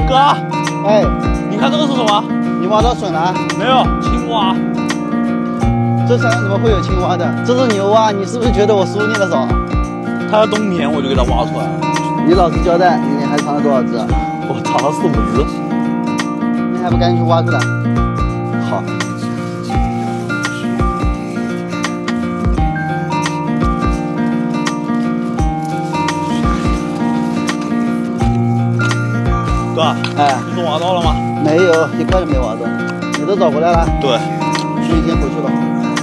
哥， 哎， 你看这个是什么？ 你挖到笋了？ 没有，青蛙。 这山上怎么会有青蛙的？这是牛蛙，你是不是觉得我输你了少？ 它要冬眠，我就给它挖出来。 你老实交代，你还藏了多少只？ 我藏了4、5只。 你还不赶紧去挖出来？ 好。哥， 哎， 你说挖到了吗？ 没有，一块都没挖到。你都找回来了？ 对。 那你先回去吧。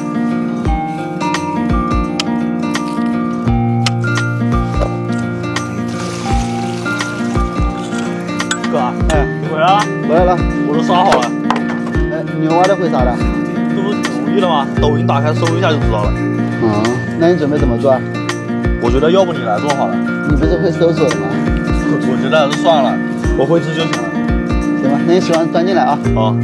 哥， 哎， 你回来了？ 回来了， 我都杀好了。 哎，牛蛙的会啥的？ 这不是挺容易的吗？抖音打开搜一下就知道了。 那你准备怎么做？ 我觉得要不你来做好了。 你不是会搜索的吗？ 我觉得还是算了，我会吃就行了。 行吧，那你洗完端进来啊。 好。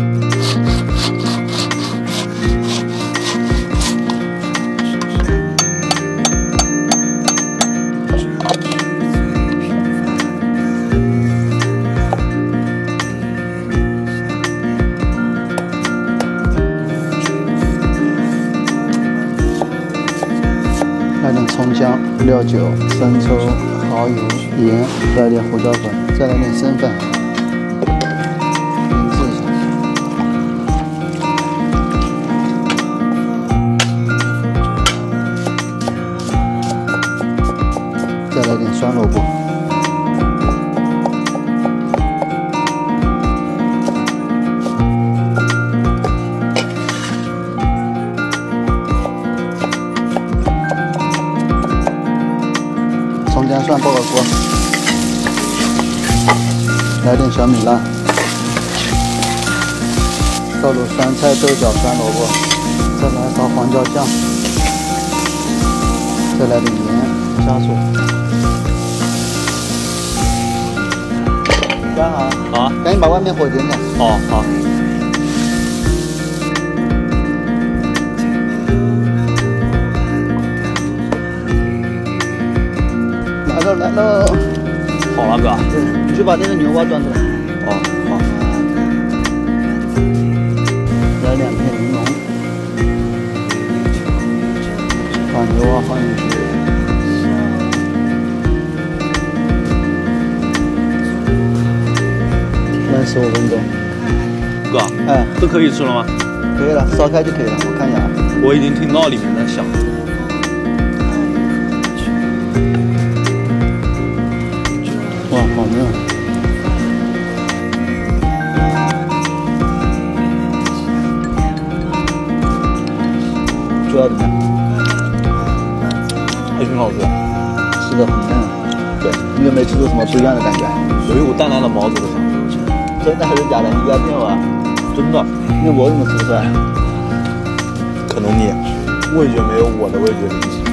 来点葱姜、料酒、生抽、蚝油、盐，来点胡椒粉，再来点生粉，腌制一下。再来点酸萝卜。葱姜蒜爆个锅，来点小米辣，倒入酸菜、豆角、酸萝卜，再来勺黄椒酱，再来点盐，加水。干好。 好， 赶紧把外面火点点。 哦，好。 来喽！ 好了，哥。 对，你去把这个牛蛙端出来。 哦，好。 来2片柠檬，把牛蛙放进去。焖15分钟。 哥， 哎， 这可以吃了吗？ 可以了，烧开就可以了。我看一下啊。 我已经听到里面在响。 哇，好嫩！主要怎么样？ 还挺好吃的， 吃的很嫩。 对， 你有没有吃出什么不一样的感觉？ 有一股淡淡的毛子的香。 真的还是假的？你不要骗我啊！ 真的。 那我怎么吃不出来？ 可能你味觉没有我的味觉灵犀。